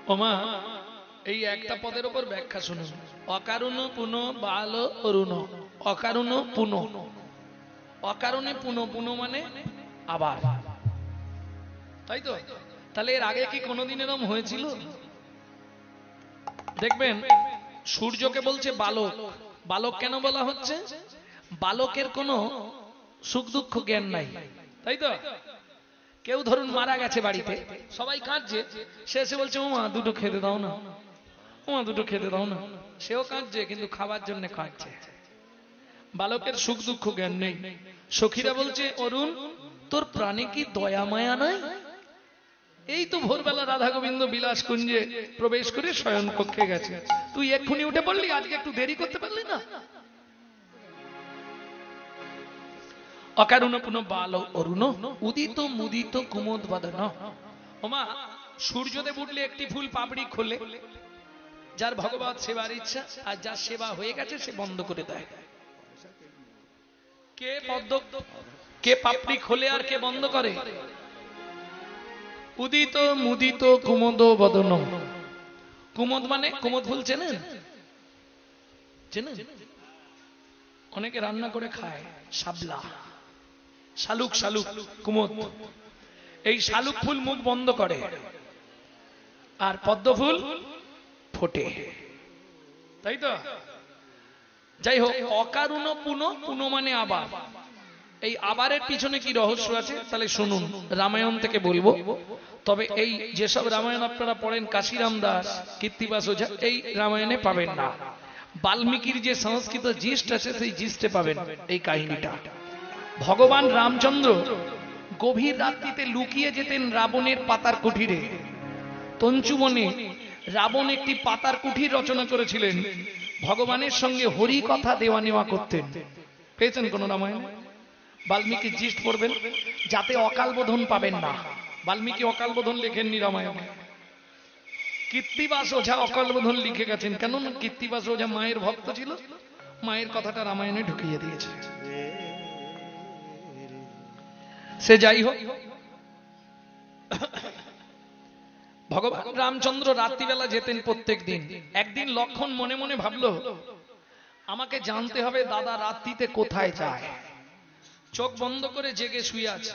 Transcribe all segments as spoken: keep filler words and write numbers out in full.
ওমা এই একটা পদের উপর ব্যাখ্যা শুনুন। অকারুণ পুন বাল অরুণ, অকারুণ পুন, অকারণে পুন, পুন মানে আবার, তাই তো? তাহলে এর আগে কি কোনোদিন এরকম হয়েছিল? দেখবেন সূর্যকে বলছে বালক। বালক কেন বলা হচ্ছে? বালকের কোনো সুখ দুঃখ জ্ঞান নাই, তাই তো? কেউ ধরুন মারা গেছে বাড়িতে, সবাই কাঁদছে, সে এসে বলছে ওমা দুটো খেতে দাও না, ওমা দুটো খেতে দাও না। সেও কাঁদছে কিন্তু খাবার জন্য কাঁদছে। বালকের সুখ দুঃখ জ্ঞান নেই। সখীরা বলছে অরুণ তোর প্রাণে কি দয়া মায়া নাই? এই তো ভোরবেলা রাধা গোবিন্দ বিলাস কুঞ্জে প্রবেশ করে শয়ন কক্ষে গেছে, তুই এক্ষুনি উঠে পড়লি, আজকে একটু দেরি করতে পারলি না? অকারুণ পুন বাল অরুণ উদিত মুদিত কুমোদ বদন। ওমা সূর্যদেব উঠলে একটি ফুল পাপড়ি খোলে, যার ভগবত সেবার ইচ্ছা, আর যার সেবা হয়ে গেছে সে বন্ধ করে দেয়। কে পদ্ম, কে পাপড়ি খোলে আর কে বন্ধ করে? উদিত মুদিত কুমোদ বদন। কুমোদ মানে কুমোদ ফুল চেনেন? চেনেন? অনেকে রান্না করে খায়। শাপলা, শালুক, শালুক কুমোদ। এই শালুক ফুল মুখ বন্ধ করে আর পদ্ম ফুল ফোটে, তাই তো? যাই হোক, অকারুণ পুন, পুন মানে আবার। এই আবারের পিছনে কি রহস্য আছে তাহলে শুনুন, রামায়ণ থেকে বলবো। তবে এই যেসব রামায়ণ আপনারা পড়েন কাশিরাম দাস, কীর্তিবাস ওঝা, এই রামায়ণে পাবেন না। বাল্মীকির যে সংস্কৃত জিষ্ট আছে সেই জিষ্টে পাবেন এই কাহিনীটা। ভগবান রামচন্দ্র গভীর রাত্রিতে লুকিয়ে যেতেন রাবণের পাতার কুঠিরে। তঞ্চুবনে রাবণ একটি পাতার কুঠির রচনা করেছিলেন, ভগবানের সঙ্গে হরি কথা দেওয়া নেওয়া করতেন। পেয়েছেন কোন রামায়ণ? বাল্মীকি জিষ্ট পড়বেন, যাতে অকাল বোধন পাবেন না। বাল্মীকি অকাল বোধন লেখেননি রামায়ণে। কীর্তিবাস ওঝা অকাল বোধন লিখে গেছেন। কেন? কীর্তিবাস ওঝা মায়ের ভক্ত ছিল, মায়ের কথাটা রামায়ণে ঢুকিয়ে দিয়েছে। সে যাই হোক, ভগবান রামচন্দ্র রাত্রিবেলা যেতেন প্রত্যেক দিন। একদিন লক্ষণ মনে মনে ভাবলো আমাকে জানতে হবে দাদা রাত্রিতে কোথায় যায়। চোখ বন্ধ করে জেগে শুয়ে আছে।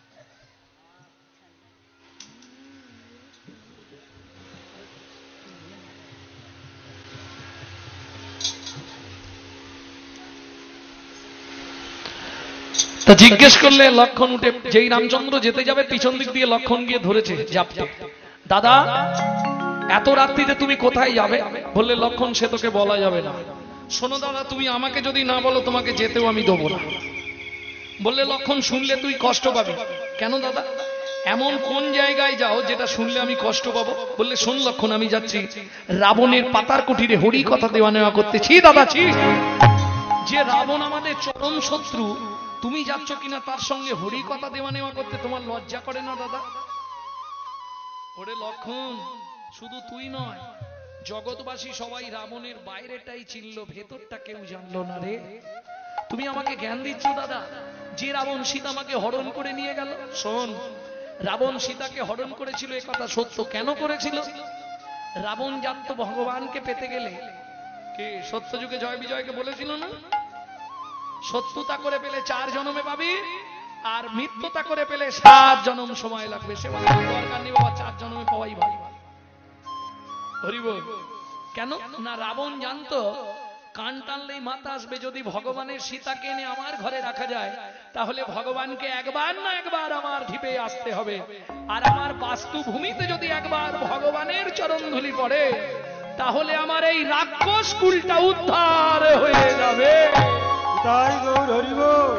তা জিজ্ঞেস করলে লক্ষণ উঠে, যেই রামচন্দ্র যেতে যাবে পিছন দিক দিয়ে লক্ষণ গিয়ে ধরেছে জাপটে, দাদা এত রাত্রিতে তুমি কোথায় যাবে? বললে লক্ষণ সে তোকে বলা যাবে না। শোনো দাদা, তুমি আমাকে যদি না বলো তোমাকে যেতেও আমি দেবো না। বললে লক্ষণ শুনলে তুই কষ্ট পাবি। কেন দাদা? এমন কোন জায়গায় যাও যেটা শুনলে আমি কষ্ট পাবো? বললে শোন লক্ষণ, আমি যাচ্ছি রাবণের পাতার কুঠিরে হরি কথা দেওয়া নেওয়া করতেছি। দাদা ছি, যে রাবণ আমাদের চরম শত্রু, তুমি যাচ্ছ কিনা তার সঙ্গে হরি কথা দেওয়া নেওয়া করতে, তোমার লজ্জা করে না দাদা? ওরে লক্ষণ, শুধু তুই নয়, জগৎবাসী সবাই রাবণের বাইরেটাই চিনল, ভেতরটা কেউ জানলো না রে। তুমি আমাকে জ্ঞান দিচ্ছ দাদা, যে রাবণ সীতামাকে হরণ করে নিয়ে গেল। শোন, রাবণ সীতাকে হরণ করেছিল এ কথা সত্য। কেন করেছিল? রাবণ জানতো ভগবানকে পেতে গেলে, কে সত্যযুগে জয় বিজয়কে বলেছিল না, সত্যতা করে পেলে চার জন্মে পাবি, আর মিথ্যতা করে পেলে সাত জন্ম সময় লাগবে। সে বলে দরকার নেই বাবা, চার জন্মে পাওয়াই ভালো। হরি বল। কেন না? রাবণ জানতো কান টানলেই মাথা আসবে। যদি ভগবানের সীতাকে এনে আমার ঘরে রাখা যায়, তাহলে ভগবানকে একবার না একবার আমার ঢিপে আসতে হবে। আর আমার বাস্তুভূমিতে যদি একবার ভগবানের চরণ ধুলি পড়ে, তাহলে আমার এই রাক্ষস কুলটা উদ্ধার হয়ে যাবে। তাই গৌর হরি বল।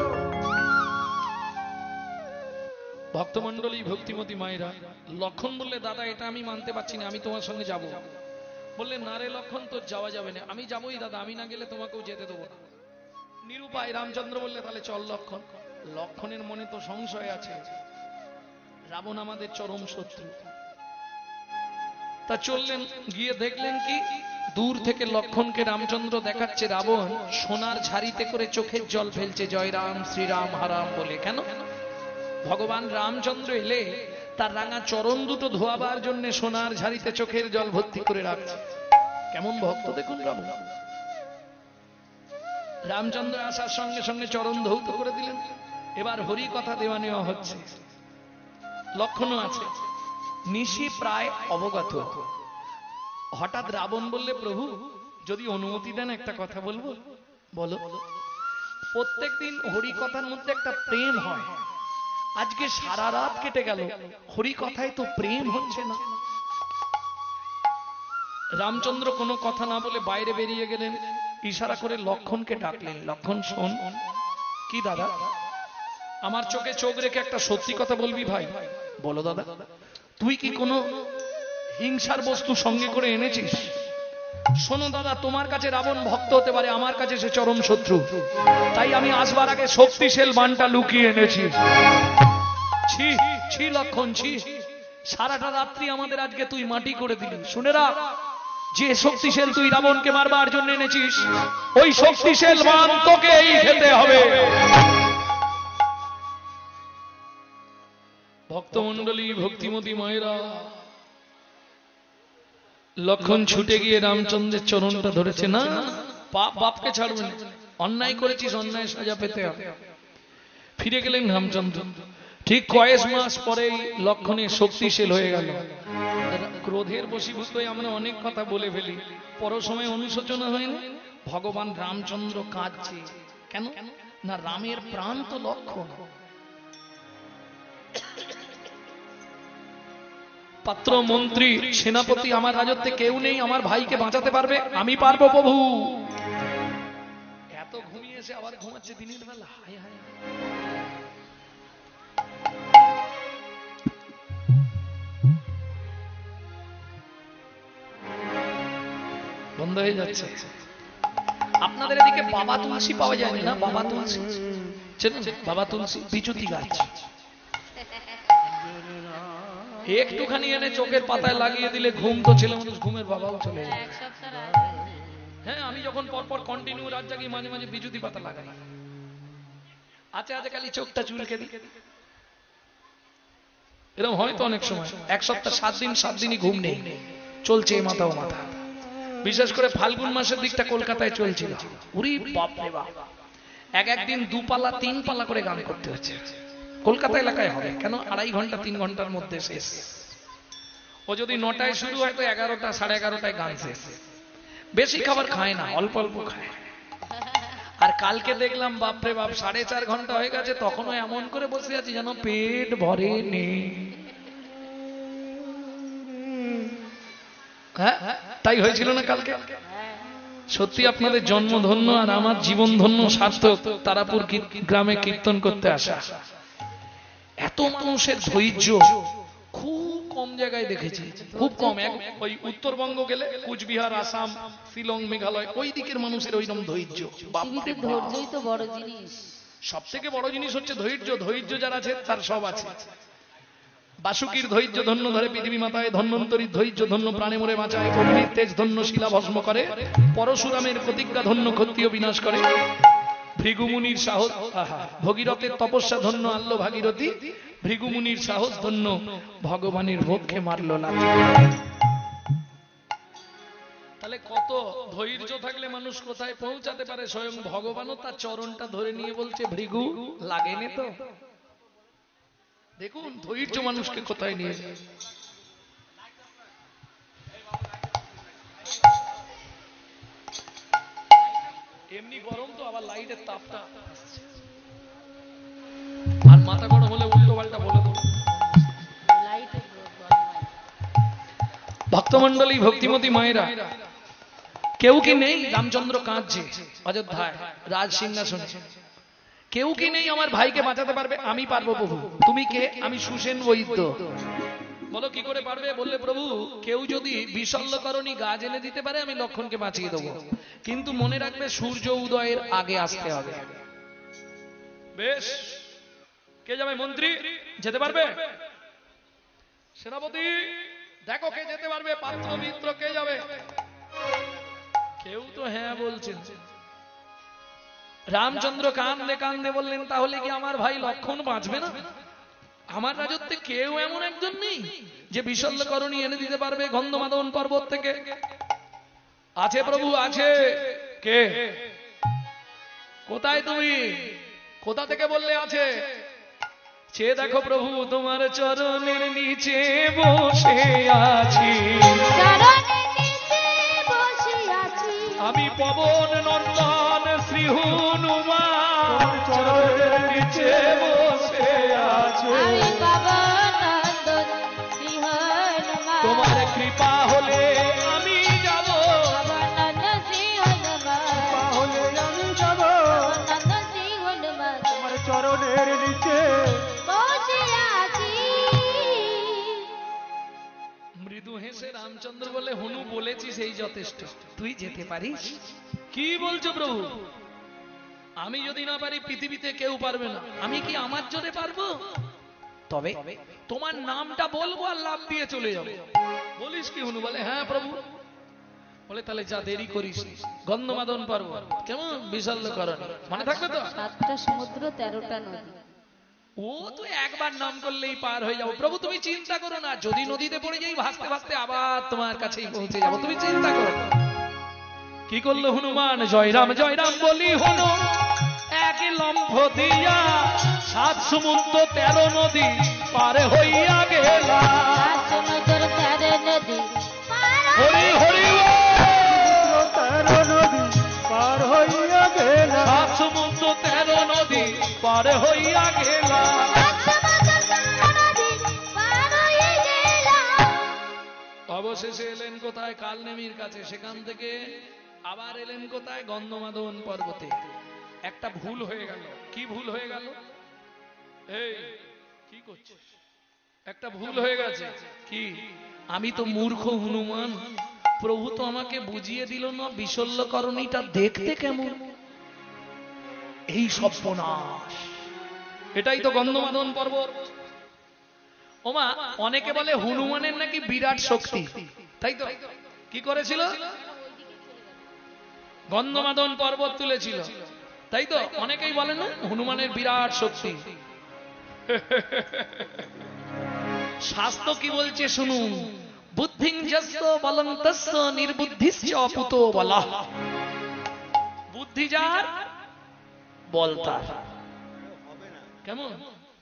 ভক্তমন্ডলী, ভক্তিমতী মায়েরা, লক্ষণ বললে দাদা এটা আমি মানতে পারছি না, আমি তোমার সঙ্গে যাব। বললে না রে লক্ষণ, তোর যাওয়া যাবে না। আমি যাবোই দাদা, আমি না গেলে তোমাকেও যেতে দেবো না। নিরুপায়। রামচন্দ্র বললে তাহলে চল লক্ষণ। লক্ষণের মনে তো সংশয় আছে, রাবণ আমাদের চরম শত্রু। তা চললেন, গিয়ে দেখলেন কি, দূর থেকে লক্ষণকে রামচন্দ্র দেখাচ্ছে রাবণ সোনার ঝাড়িতে করে চোখের জল ফেলছে, জয় রাম শ্রীরাম হারাম বলে। কেন? ভগবান রামচন্দ্র এলে তার রাঙা চরণ দুটো ধোয়াবার জন্য সোনার ঝাড়িতে চোখের জল ভর্তি করে রাখছে। কেমন ভক্ত দেখুন রাম। রামচন্দ্র আসার সঙ্গে সঙ্গে চরণ ধৌত করে দিলেন। এবার হরি কথা দেওয়া নেওয়া হচ্ছে। লক্ষণও আছে। নিশি প্রায় অবগত। হঠাৎ রাবণ বললে, প্রভু যদি অনুমতি দেন একটা কথা বলবো। বলো। প্রত্যেক দিন হরি কথার মধ্যে একটা প্রেম হয়, আজকে সারা রাত কেটে গেল হরি কথায় তো প্রেম হচ্ছে না। রামচন্দ্র কোনো কথা না বলে বাইরে বেরিয়ে গেলেন, ইশারা করে লক্ষণকে ডাকলেন। লক্ষণ শোন। কি দাদা? আমার চোখে চোখ রেখে একটা সত্যি কথা বলবি ভাই। বলো দাদা। তুই কি কোনো হিংসার বস্তু সঙ্গে করে এনেছিস? শোনো দাদা, তোমার কাছে রাবণ ভক্ত হতে পারে, আমার কাছে সে চরম শত্রু। তাই আমি আসবার আগে শক্তিশাল বাণটা লুকিয়ে এনেছি। ছি ছি লক্ষণ, ছি। সারাটা রাত্রি আমাদের আজকে তুই মাটি করে দিলি। শুনে রাখ, যে শক্তিশাল তুই রাবণকে মারবার জন্য এনেছিস, ওই শক্তিশাল বাণ তোকেই খেতে হবে। ভক্তমণ্ডলী, ভক্তিমতী মায়েরা, লক্ষণ ছুটে গিয়ে রামচন্দ্রের চরণটা ধরেছে। না, পাপ বাপকে ছাড়বেন, অন্যায় করেছিস, অন্যায় সাজা পেতে হবে। ফিরে গেলেন রামচন্দ্র। ঠিক কয়েক মাস পরেই লক্ষণের শক্তিশাল হয়ে গেল। ক্রোধের বশীভূত হয়ে আমরা অনেক কথা বলে ফেলি, পর সময় অনুশোচনা হয়নি। ভগবান রামচন্দ্র কাঁদছে কেন? না, রামের প্রাণ তো লক্ষণ। পাত্র, মন্ত্রী, সেনাপতি, আমার রাজত্বে কেউ নেই আমার ভাইকে বাঁচাতে পারবে, আমি পারবো প্রভু। এত ঘুমিয়ে এসে আবার ঘুমাচ্ছে দিনের বেলা। হায় হায়, বন্ধ হয়ে যাচ্ছে। আপনাদের এদিকে বাবা তুলসী পাওয়া যায় না? বাবা তুলসী চেনেন? বাবা তুলসী বিচুতি গাছ। একটুখানি এনে চোখের পাতায় লাগিয়ে দিলে ঘুম তো ছেলে মানুষ, ঘুমের বাবাও চলে যায়। হ্যাঁ, আমি যখন পরপর কন্টিনিউ রাত জাগি, মাঝে মাঝে বিচুতি পাতা লাগাই। আচ্ছা আচ্ছা, খালি চোখটা চুলকে দিই। এরকম হয়তো অনেক সময় এক সপ্তাহ সাত দিন সাত দিনই ঘুম নেই, চলছে এ মাথা ও মাথা। বিশেষ করে ফাল্গুন মাসের দিকটা কলকাতায় চলছিল। উরি বাপ রে বাপ, এক একদিন দু পালা তিন পালা করে গান করতে হচ্ছে। কলকাতা এলাকায় হবে কেন? আড়াই ঘন্টা তিন ঘন্টার মধ্যে শেষ। ও যদি নটায় শুরু হয় তো এগারোটা সাড়ে এগারোটায় গান শেষ। বেশি খাবার খায় না, অল্প অল্প খায়। আর কালকে দেখলাম বাপরে বাপ, সাড়ে চার ঘন্টা হয়ে গেছে, তখনও এমন করে বসে আছি যেন পেট ভরে নেই। হ্যাঁ, তাই হয়েছিল না কালকে? সত্যি আপনাদের জন্ম ধন্য আর আমার জীবন ধন্য, সার্থক। তারাপুর গ্রামে কীর্তন করতে আসা, এত মানুষের ধৈর্য খুব কম জায়গায় দেখেছি, খুব কম। ওই উত্তরবঙ্গ গেলে কুচবিহার, আসাম, শিলং, মেঘালয়, ওই দিকের মানুষের ওইরকম ধৈর্য। ধৈর্যই তো বড় জিনিস। সব থেকে বড় জিনিস হচ্ছে ধৈর্য। ধৈর্য যার আছে তার সব আছে। বাসুকির ধৈর্য ধন্য ধরে পৃথিবী মাতায়, ধন্বন্তরীর ধৈর্য ধন্য প্রাণে মরে বাঁচায়, অগ্নির তেজ ধন্য শিলা ভস্ম করে, পরশুরামের প্রতিজ্ঞা ধন্য ক্ষত্রিয় বিনাশ করে, ভৃগুমুনির সাহস, ভগীরথের তপস্যা ধন্য আল্লো ভাগীরথী, ভৃগুমুনির সাহস ধন্য ভগবানের বক্ষে মারল লাথি। তাহলে কত ধৈর্য থাকলে মানুষ কোথায় পৌঁছাতে পারে। স্বয়ং ভগবানও তার চরণটা ধরে নিয়ে বলছে, ভৃগু লাগেনি তো। দেখুন ধৈর্য মানুষকে কোথায় নিয়ে যায়। এমনি গরম তো, আবার লাইটের তাপটা আসছে, আর মাথা গরম হলে উল্টো পাল্টা বলে দেবো। ভক্তমন্ডলী, ভক্তিমতী মায়েরা, কেউ কি নেই? রামচন্দ্র কাঁদছে অযোধ্যায় রাজ সিংহাসনে। কেউ কি নেই আমার ভাইকে বাঁচাতে পারবে? আমি পারবো প্রভু। তুমি কে? আমি সুসেন বৈদ্য। বলো কি করে পারবে? বললে, প্রভু কেউ যদি বিশল্যকরণী গাছ এনে দিতে পারে আমি লক্ষণকে বাঁচিয়ে দেবো, কিন্তু মনে রাখবে সূর্য উদয়ের আগে আসতে হবে। বেশ, কে যাবে? মন্ত্রী যেতে পারবে? সেনাপতি দেখো কে যেতে পারবে? পাত্র মিত্র কে যাবে? কেউ তো হ্যাঁ বলছেন। রামচন্দ্র কান্দে কান্দে বললেন, তাহলে কি আমার ভাই লক্ষণ বাঁচবে না? আমার রাজত্বে কেউ এমন একজন নেই যে বিশল্যকরণী এনে দিতে পারবে গন্ধমাদন পর্বত থেকে? আছে প্রভু, আছে। কে? কোথায় তুমি? কোথা থেকে বললে আছে? সে দেখো প্রভু, তোমার চরণের নিচে বসে আছি, আমি পবন নন্দন শ্রী হনুমান, চরণের নিচে বসে আছি, তোমার কৃপা হলে আমি যাব, হলে আমি যাব তোমার চরণের নিচে। মৃদু হেসে রামচন্দ্র বলে, হনু বলেছিস এই যথেষ্ট, তুই যেতে পারিস? কি বলছো প্রভু? আমি যদি না পারি পৃথিবীতে কেউ পারবে না। আমি কি আমার জোরে পারবো? তবে তোমার নামটা বলবো আর লাভ দিয়ে চলে যাবো। বলিস কি হনু? বলে হ্যাঁ প্রভু। বলে তাহলে যা, দেরি করিস, গন্ধমাদন পর্বত কেমন বিশল্যকরণী মনে থাকবে তো? সাতটা সমুদ্র, তেরোটা নদী। ও তো একবার নাম করলেই পার হয়ে যাবো। প্রভু তুমি চিন্তা করো না, যদি নদীতে পড়ে যাই ভাসতে ভাসতে আবার তোমার কাছেই পৌঁছে যাবো, তুমি চিন্তা করো না। কি করলো হনুমান? জয়রাম জয়রাম বলি হনু, এক লম্ফ দিয়া সাত সমুদ্র তেরো নদী পারে হইয়া গেলা। হরি হরি তেরো নদী পার হইয়া গেলা, সাত সমুদ্র তেরো নদী পারে হইয়া গেলা। অবশেষে এলেন কোথায়? কালনেমির কাছে। সেখান থেকে আবার এলেন কোথায়? গন্ধমাদন পর্বতে। একটা ভুল হয়ে গেল। কি ভুল হয়ে গেল? এই কি করছিস? একটা ভুল হয়ে গেছে। কি? আমি তো মূর্খ হনুমান, প্রভু তো আমাকে বুঝিয়ে দিল না বিশল্যকরণীটা দেখতে কেমন। এই সর্বনাশ। এটাই তো গন্ধমাদন পর্বত। ওমা, অনেকে বলে হনুমানের নাকি বিরাট শক্তি, তাই তো? কি করেছিল? গন্ধমাদন পর্বত তুলেছিল, তাই তো? অনেকেই বলেন না হনুমানের বিরাট শক্তি। শাস্ত্র কি বলছে শুনুন। বুদ্ধিং যস্য বলং তস্য নির্বুদ্ধিশ্চ অপুতো বলঃ। বুদ্ধি যার, বল তার। কেমন?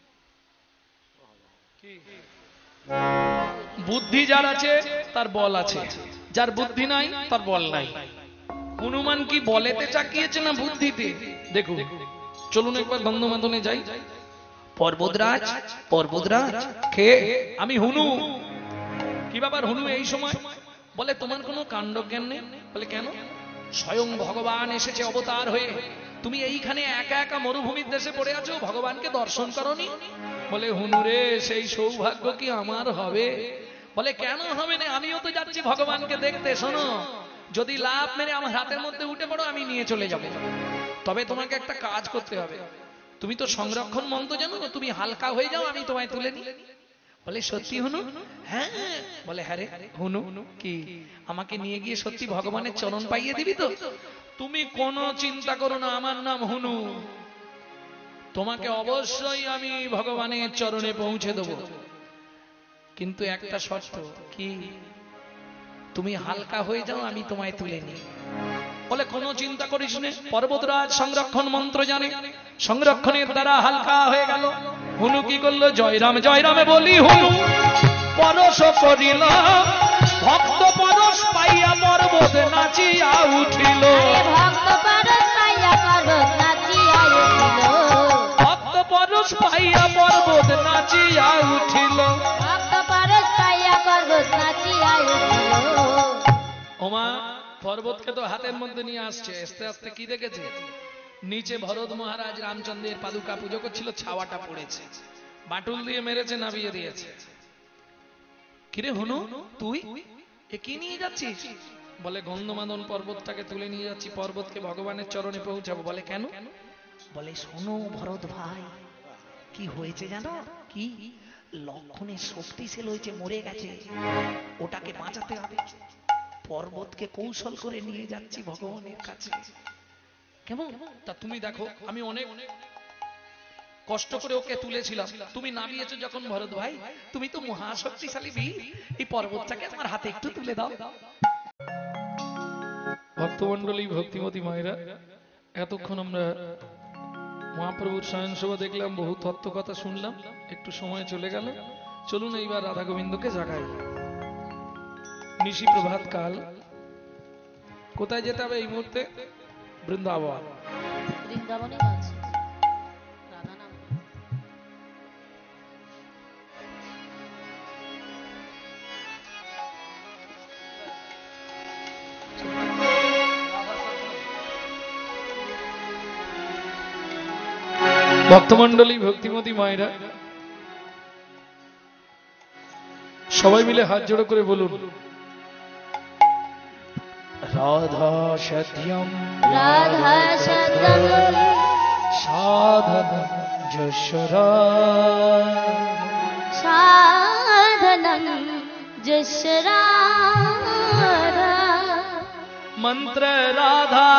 বুদ্ধি যার আছে তার বল আছে, যার বুদ্ধি নাই তার বল নাই। হনুমান কি বলেতে চাকিয়েছে না বুদ্ধিতে? দেখুন, চলুন একবার গন্ধমাদনে যাই। পর্বতরাজ, পর্বতরাজ কে? আমি হনু। কি ব্যাপার হনু এই সময়? বলে তোমার কোনো কাণ্ডজ্ঞান নেই। বলে কেন? স্বয়ং ভগবান এসেছে অবতার হয়ে, তুমি এইখানে একা একা মরুভূমির দেশে পড়ে আছো, ভগবানকে দর্শন করনি? বলে হুনুরে, সেই সৌভাগ্য কি আমার হবে? বলে কেন হবে না, আমিও তো যাচ্ছি ভগবানকে দেখতে। শোনো, যদি লাভ মেরে আমার হাতের মধ্যে উঠে পড়ো আমি নিয়ে চলে যাব, তবে তোমাকে একটা কাজ করতে হবে। তুমি তো সংরক্ষণ মন্ত্র জানো, তুমি হালকা হয়ে যাও, আমি তোমায় তুলে নিই। বলে সত্যি হনু? হ্যাঁ। বলে হ্যাঁ রে হনু, কি আমাকে নিয়ে গিয়ে সত্যি ভগবানের চরণ পাইয়ে দিবি তো? তুমি কোনো চিন্তা করো না, আমার নাম হনু, তোমাকে অবশ্যই আমি ভগবানের চরণে পৌঁছে দেব, কিন্তু একটা শর্ত। কি? তুমি হালকা হয়ে যাও, আমি তোমায় তুলে নিই। বলে কোনো চিন্তা করিস না, পর্বতরাজ সংরক্ষণ মন্ত্র জানে, সংরক্ষণের দ্বারা হালকা হয়ে গেল। হুনু কি করলো? জয়রাম জয়রামে বলি হনু পরশ করিল, ভক্ত পরশ পাইয়া পর্বত নাচিয়া উঠিল। ভক্ত পরশ পাইয়া পর্বত নাচিয়া উঠিল। ওমা, পর্বতকে তো হাতের মধ্যে নিয়ে আসছে, আস্তে আস্তে কি দেখেছে? নিচে ভরত মহারাজ রামচন্দ্রের পাদুকা পুজো করছিল, ছাওয়াটা পড়েছে, বাটুল দিয়ে মেরেছে, নামিয়ে দিয়েছে। কিরে হনু, তুই এ কি নিয়ে যাচ্ছিস? বলে গন্ধমাদন পর্বতটাকে তুলে নিয়ে যাচ্ছি, পর্বতকে ভগবানের চরণে পৌঁছাবো। বলে কেন? বলে শোনো ভরত ভাই, কি হয়েছে জানো? কি? লক্ষণের শক্তিশাল হয়েছে, মরে গেছে, ওটাকে বাঁচাতে হবে। পর্বতকে কৌশল করে নিয়ে যাচ্ছি ভগবানের কাছে। কেমন? তা তুমি দেখো, আমি অনেক কষ্ট করে ওকে তুলেছিলাম, তুমি নামিয়েছো যখন ভরত ভাই, তুমি তো মহাশক্তিশালী বীর, এই পর্বতটাকে আমার হাতে একটু তুলে দাও। ভক্তমন্ডলী, ভক্তিমতী মায়েরা, এতক্ষণ আমরা মহাপ্রভুর স্বয়ংসভা দেখলাম, বহু তত্ত্ব কথা শুনলাম, একটু সময় চলে গেল। চলুন এইবার রাধা গোবিন্দকে জাগাই। নিশি প্রভাত কাল। কোথায় যেতে হবে এই মুহূর্তে? বৃন্দাবন। বৃন্দাবনে আছে রাধা নাম। ভক্তমন্ডলী, ভক্তিমতী মায়েরা, সবাই মিলে হাত জোড়ো করে বলুন, রাধা সত্যম রাধা সত্যম সাধন যশোরা সাধনম যশরা मंत्र राधा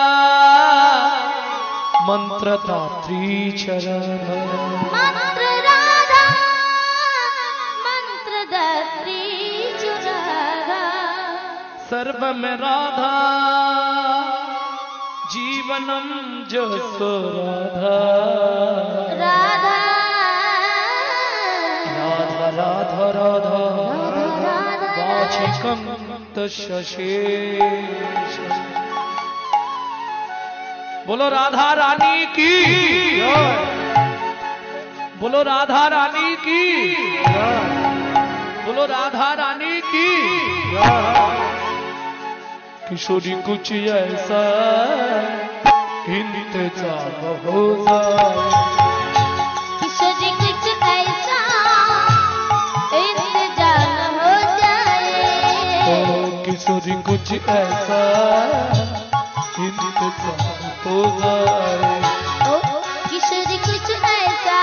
मंत्र दात्री चरण मंत्र राधा मंत्र दात्री चरण सर्व में राधा जीवनम जसो राधा राधा राधा राधा राधा वाचिकम तशेष। बोलो राधा रानी की, बोलो राधा रानी की, बोलो राधा रानी की। किशोरी कुछ ऐसा इंतजाम हो जाए, किशोरी कुछ ऐसा इंतजाम हो जाए, ओ किशोरी कुछ ऐसा इंतजाम हो जाए, ओ किशोरी कुछ ऐसा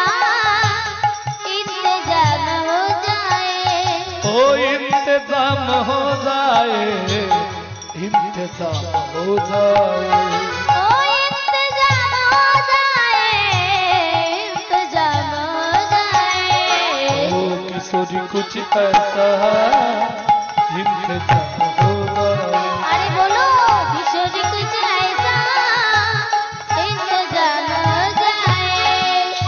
इंतजाम हो जाए, ओ इंतजाम हो जाए, इंतजाम हो जाए, ओ इंतजाम हो जाए, इंतजाम हो जाए, ओ किशोरी कुछ ऐसा इंतजाम हो जाए। अरे बोलो किशोरी कुछ ऐसा इंतजाम हो जाए।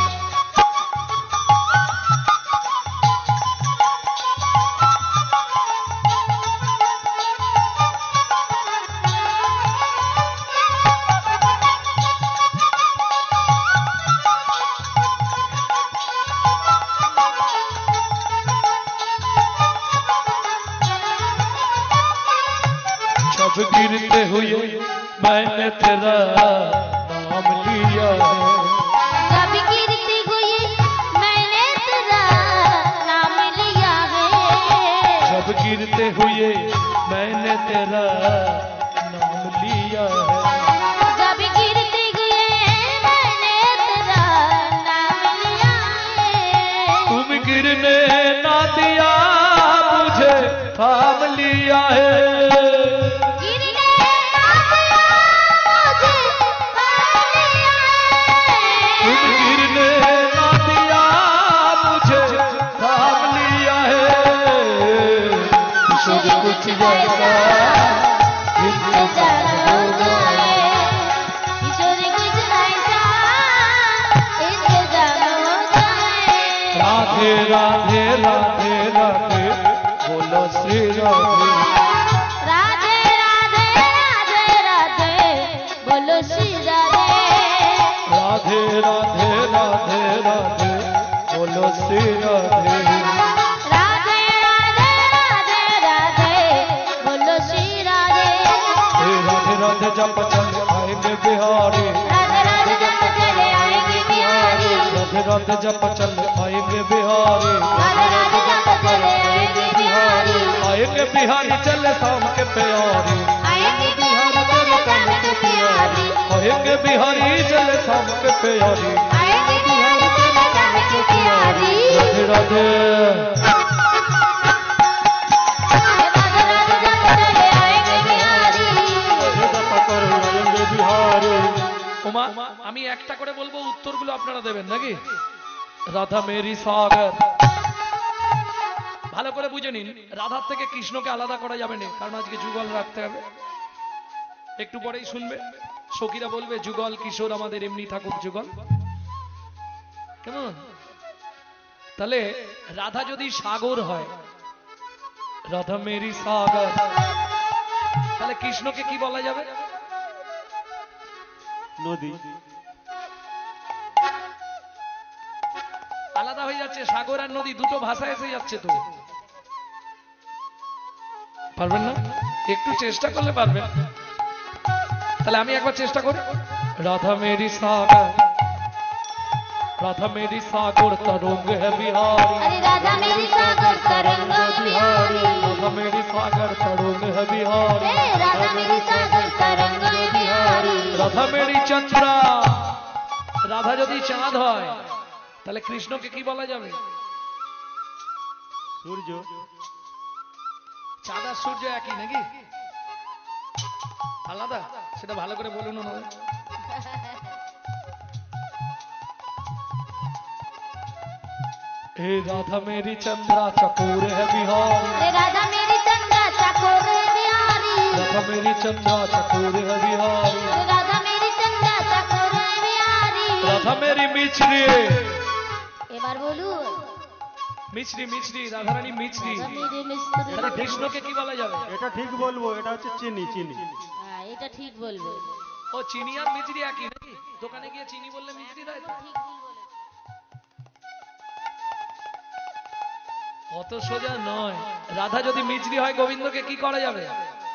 जब गिरते हुए मैंने तेरा नाम लिया है, जब गिरते हुए मैंने तेरा नाम लिया है, जब गिरते हुए मैंने तेरा नाम लिया है, जब गिरते हुए मैंने तेरा नाम लिया है, तुम गिरने ना दिया मुझे थाम लिया है, गिरने ना दिया मुझे थाम लिया है, तुम गिरने ना दिया मुझे थाम लिया है। किशोर कुछ ऐसा इंतजाम हो जाए, किशोरी कुछ ऐसा इंतजाम हो जाए। राधे राधे राधे राधे बोलो श्री राधे, राधे राधे राधे राधे बोलो श्री राधे, राधे राधे राधे राधे बोलो श्री राधे, राधे राधे राधे राधे बोलो श्री राधे, हे राधे राधे जप चल आएंगे बिहारी, राधे राधे जप चले आएंगे बिहारी, राधे राधे जप चल आएंगे बिहारी, राधे राधे जप चले आएंगे बिहारी, आएंगे बिहारी चले शाम के प्यारी, आएंगे बिहारी चले शाम के प्यारी, आएंगे बिहारी चले शाम के प्यारी। आएंगे बिहारी चले शाम के प्यारी, राधे राधे राधे राधे जप चले आएंगे बिहारी। उमा, আমি একটা করে বলবো, উত্তর উত্তরগুলো আপনারা দেবেন নাকি? রাধা মেরি সাগর, ভালো করে বুঝে নিন, রাধার থেকে কৃষ্ণকে আলাদা করা যাবে না, কারণ আজকে যুগল রাখতে হবে। একটু পরেই শুনবে সখীরা বলবে যুগল কিশোর আমাদের এমনি থাকুক যুগল, কেমন? তাহলে রাধা যদি সাগর হয়, রাধা মেরি সাগর, তাহলে কৃষ্ণকে কি বলা যাবে? নদী। আলাদা হয়ে যাচ্ছে, সাগর আর নদী দুটো ভাষা এসে যাচ্ছে তো। পারবেন না? একটু চেষ্টা করলে পারবেন। তাহলে আমি একবার চেষ্টা করি। রাধা মেরি সাগর, राधा मेरी सागर तरंग है बिहारी, अरे राधा मेरी सागर तरंग बिहारी, राधा मेरी सागर तरंग है बिहारी, हे राधा मेरी सागर तरंग बिहारी, राधा मेरी चंद्रा, রাধা যদি চাঁদ হয় তাহলে কৃষ্ণকে কি বলা যাবে? সূর্য। চাঁদ আর সূর্য একই নাকি আলাদা? সেটা ভালো করে বলুন না। हे राधा मेरी चंद्रा चकोर है बिहारी, अरे राधा मेरी चंद्रा चकोर है बिहारी, राधा मेरी चंद्रा चकोर है बिहारी, अरे राधा मेरी चंद्रा चकोर है बिहारी, राधा मेरी मिचरी, এবার বলুন মিছরি মিছরি, রাধা রানী মিছরি, রাধা মেরি মিস্ত্রি, তাহলে কৃষ্ণকে কি বলা যাবে? এটা ঠিক বলবো, এটা হচ্ছে চিনি চিনি। হ্যাঁ এটা ঠিক বলবে, ও চিনি আর মিছরি একই নাকি? দোকানে গিয়ে চিনি বললে মিছরি দেয় তো? ঠিক ভুল বলেছে। অত সোজা নয়। রাধা যদি মিছরি হয় গোবিন্দকে কি করা যাবে?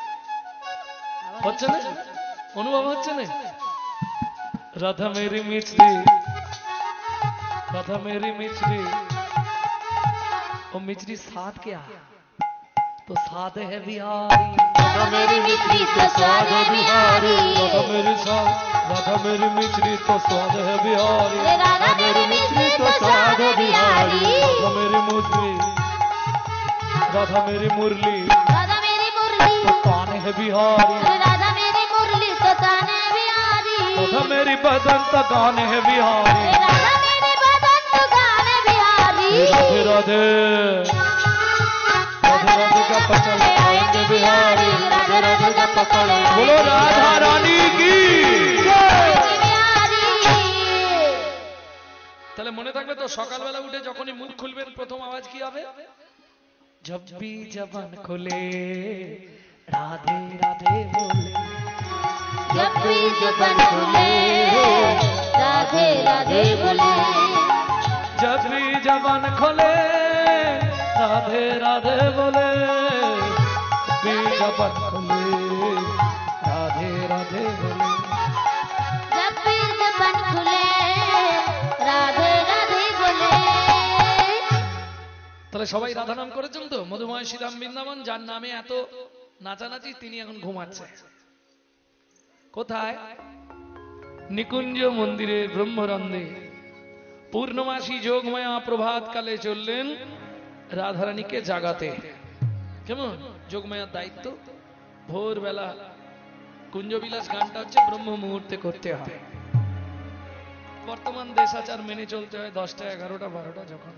হচ্ছে না? অনুভব হচ্ছে না? রাধা মেরি মিছরি, राधा मेरी मिचरी, और मिचरी साथ क्या? तो साथ है बिहारी, राधा मेरी मिस्त्री तो स्वाद है बिहारी, राधा मेरी साथ, राधा मेरी मिचरी तो स्वाद है बिहारी, अरे राधा मेरी मिस्त्री तो स्वाद है बिहारी, राधा मेरी मुरली, राधा मेरी मुरली राधा मेरी मुरली, तो तान है बिहारी, अरे राधा मेरी मुरली तो तान है बिहारी, राधा मेरी बदन तो गान है बिहारी, अरे राधा मेरी बदन तो गान है बिहारी, राधे राधे राधे राधे का पचल आएंगे बिहारी, राधे राधे का पकड़ बोलो राधा रानी की। बिहारी। তাহলে মনে থাকবে তো, সকালবেলা উঠে যখনই মুখ খুলবেন প্রথম আওয়াজ কি হবে? जब भी जबान खोले राधे राधे बोले, जब भी जबान खुले राधे राधे बोले, जब भी जबान खोले राधे राधे बोले, जब भी जबान खोले राधे राधे बोले। जब भी जबान खुले राधे राधे बोले। তাহলে সবাই রাধা নাম করেছেন তো? মধুময় শ্রীরাম বৃন্দাবন, যার নামে এত নাচানাচি, তিনি এখন ঘুমাচ্ছে কোথায়? নিকুঞ্জ মন্দিরের ব্রহ্মরন্ধে পূর্ণমাসী যোগমায়া প্রভাত কালে চললেন রাধারানীকে জাগাতে। কেমন? যোগমায়ার দায়িত্ব ভোরবেলা কুঞ্জবিলাস গানটা হচ্ছে ব্রহ্ম মুহূর্তে করতে হয়। বর্তমান দেশাচার মেনে চলতে হয় দশটা এগারোটা বারোটা যখন।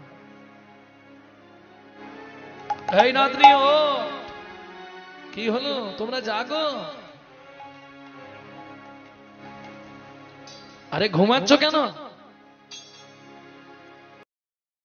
এই নাতনি ও কি হলো? তোমরা জাগো, আরে ঘুমাচ্ছ কেন?